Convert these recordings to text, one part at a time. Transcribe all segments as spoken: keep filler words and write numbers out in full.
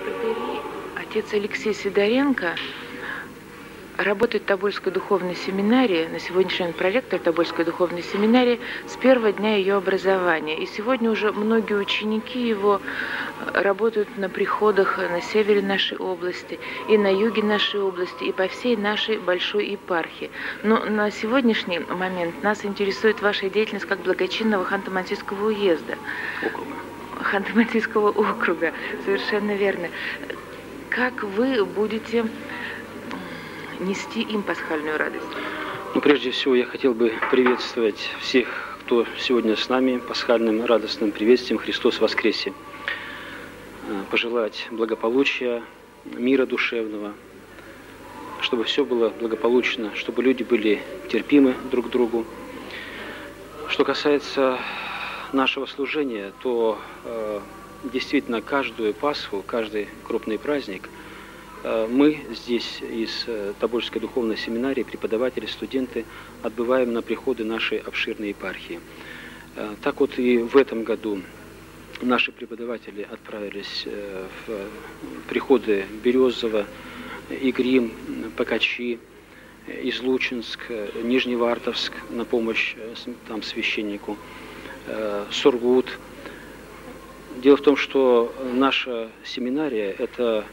Протоиерей отец Алексей Сидоренко работает в Тобольской духовной семинарии, на сегодняшний день проректор Тобольской духовной семинарии с первого дня ее образования. И сегодня уже многие ученики его работают на приходах на севере нашей области, и на юге нашей области, и по всей нашей большой епархии. Но на сегодняшний момент нас интересует ваша деятельность как благочинного Ханты-Мансийского уезда. Округа. Ханты-Мансийского округа, совершенно верно. Как вы будете нести им пасхальную радость? Ну, прежде всего, я хотел бы приветствовать всех, кто сегодня с нами, пасхальным радостным приветствием «Христос воскресе!». Пожелать благополучия, мира душевного, чтобы все было благополучно, чтобы люди были терпимы друг к другу. Что касается нашего служения, то э, действительно каждую Пасху, каждый крупный праздник э, мы здесь из э, Тобольской духовной семинарии, преподаватели, студенты, отбываем на приходы нашей обширной епархии. Э, так вот и в этом году наши преподаватели отправились э, в приходы Березово, Игрим, Покачи, Излучинск, Нижневартовск на помощь э, там священнику, Сургут. Дело в том, что наша семинария – это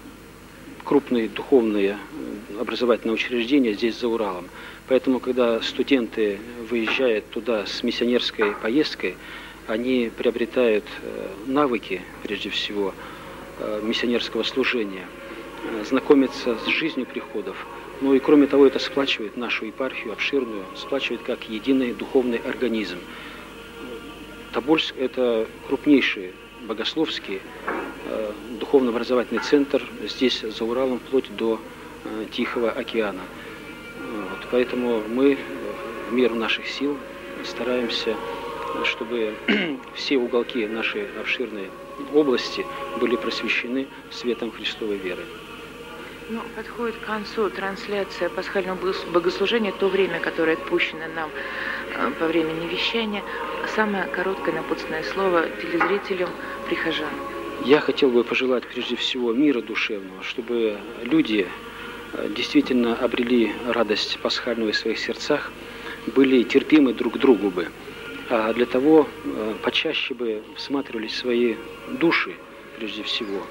крупные духовные образовательные учреждения здесь, за Уралом. Поэтому, когда студенты выезжают туда с миссионерской поездкой, они приобретают навыки, прежде всего, миссионерского служения, знакомятся с жизнью приходов. Ну и кроме того, это сплачивает нашу епархию обширную, сплачивает как единый духовный организм. Тобольск – это крупнейший богословский э, духовно-образовательный центр здесь, за Уралом, вплоть до э, Тихого океана. Вот, поэтому мы в меру наших сил стараемся, чтобы все уголки нашей обширной области были просвещены светом Христовой веры. Ну, подходит к концу трансляция пасхального богослужения, то время, которое отпущено нам э, по времени вещания. Самое короткое напутственное слово телезрителям, прихожан. Я хотел бы пожелать прежде всего мира душевного, чтобы люди действительно обрели радость пасхальную в своих сердцах, были терпимы друг к другу бы, а для того почаще бы всматривались в свои души прежде всего.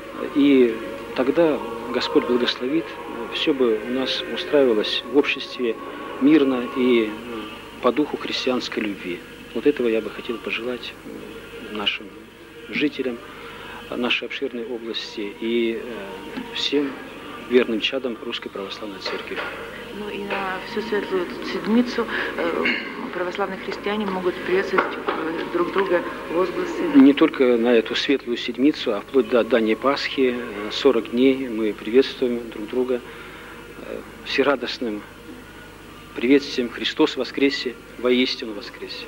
И тогда Господь благословит, все бы у нас устраивалось в обществе мирно и по духу христианской любви. Вот этого я бы хотел пожелать нашим жителям нашей обширной области и всем верным чадам Русской Православной Церкви. Ну и на всю Светлую Седмицу православные христиане могут приветствовать друг друга возгласами. Не только на эту Светлую Седмицу, а вплоть до Дани Пасхи, сорок дней мы приветствуем друг друга всерадостным приветствием «Христос воскресе! Воистину воскресе!».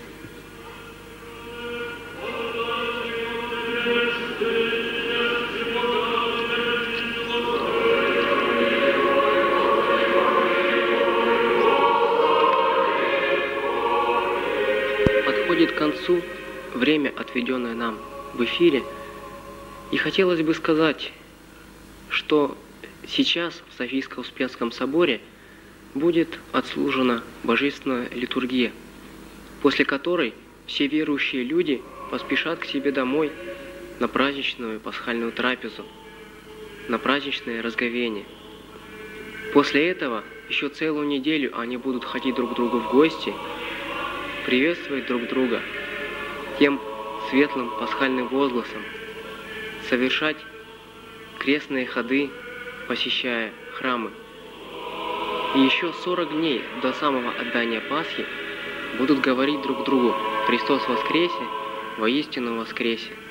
Подходит к концу время, отведенное нам в эфире, и хотелось бы сказать, что сейчас в Софийско-Успенском соборе будет отслужена божественная литургия, после которой все верующие люди поспешат к себе домой на праздничную пасхальную трапезу, на праздничное разговение. После этого еще целую неделю они будут ходить друг к другу в гости, приветствовать друг друга тем светлым пасхальным возгласом, совершать крестные ходы, посещая храмы. И еще сорок дней до самого отдания Пасхи будут говорить друг другу: «Христос воскресе! Воистину воскресе!».